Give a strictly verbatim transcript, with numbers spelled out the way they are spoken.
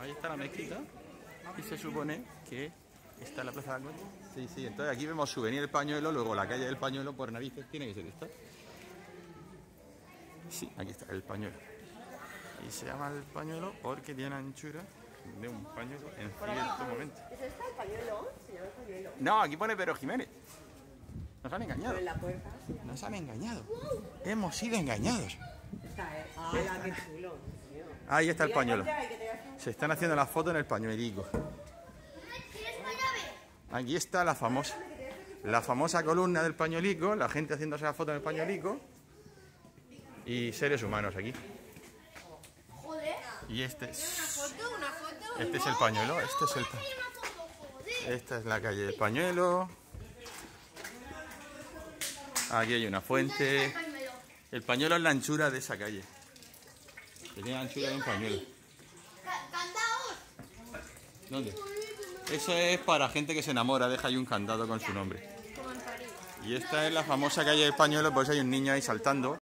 ahí está la mezquita y se supone que está en la Plaza de Alcoy. Sí, sí, entonces aquí vemos Souvenir El Pañuelo, luego la calle del Pañuelo, por narices tiene que ser esta. Sí, aquí está, El Pañuelo. Y se llama El Pañuelo porque tiene anchura de un pañuelo en cierto momento. ¿Es esta el pañuelo? Se llama el pañuelo. No, aquí pone Pedro Jiménez. Nos han engañado. Pero en la puerta. Sí. Nos han engañado. Hemos sido engañados. Esta es. ¡Hala, qué chulo! Tío. Ahí está el Mira, pañuelo. encontrar, que te veas un- Se están haciendo las fotos en el pañuelico. Aquí está la famosa, la famosa columna del pañuelico, la gente haciéndose la foto en el pañuelico y seres humanos aquí. Y este es, este es el pañuelo, este es el pañuelo. Esta es la calle del Pañuelo. Aquí hay una fuente. El pañuelo es la anchura de esa calle. Que tiene la anchura de un pañuelo. ¿Dónde? Eso es para gente que se enamora, deja ahí un candado con su nombre. Y esta es la famosa calle del Pañuelo, por eso hay un niño ahí saltando.